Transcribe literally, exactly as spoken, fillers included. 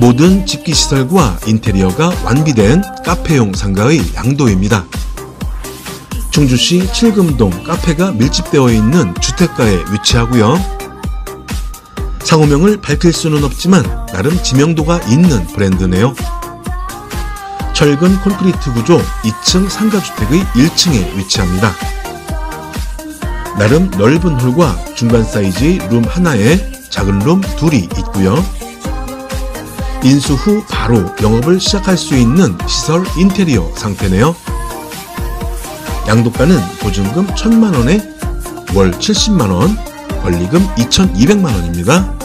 모든 집기시설과 인테리어가 완비된 카페용 상가의 양도입니다. 충주시 칠금동 카페가 밀집되어 있는 주택가에 위치하고요. 상호명을 밝힐 수는 없지만 나름 지명도가 있는 브랜드네요. 철근 콘크리트 구조 이 층 상가주택의 일 층에 위치합니다. 나름 넓은 홀과 중간 사이즈의 룸 하나에 작은 룸 둘이 있고요. 인수 후 바로 영업을 시작할 수 있는 시설 인테리어 상태네요. 양도가는 보증금 천만 원에 월 칠십만 원, 권리금 이천이백만 원입니다.